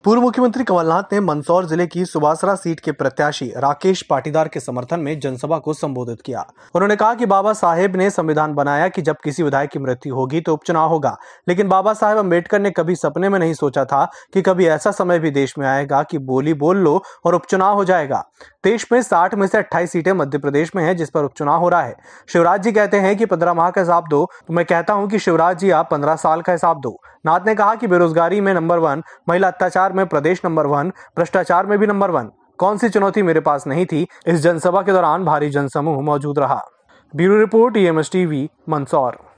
पूर्व मुख्यमंत्री कमलनाथ ने मंदसौर जिले की सुबासरा सीट के प्रत्याशी राकेश पाटीदार के समर्थन में जनसभा को संबोधित किया। उन्होंने कहा कि बाबा साहेब ने संविधान बनाया कि जब किसी विधायक की मृत्यु होगी तो उपचुनाव होगा, लेकिन बाबा साहेब अम्बेडकर ने कभी सपने में नहीं सोचा था कि कभी ऐसा समय भी देश में आएगा कि बोली बोल लो और उपचुनाव हो जाएगा। देश में 60 में से 28 सीटें मध्य प्रदेश में है, जिस पर उपचुनाव हो रहा है। शिवराज जी कहते हैं कि 15 माह का हिसाब दो, तो मैं कहता हूं कि शिवराज जी आप 15 साल का हिसाब दो। नाथ ने कहा कि बेरोजगारी में नंबर 1, महिला अत्याचार में प्रदेश नंबर 1, भ्रष्टाचार में भी नंबर 1। कौन सी चुनौती मेरे पास नहीं थी। इस जनसभा के दौरान भारी जनसमूह मौजूद रहा। Bureau report, EMS TV, Mandsaur.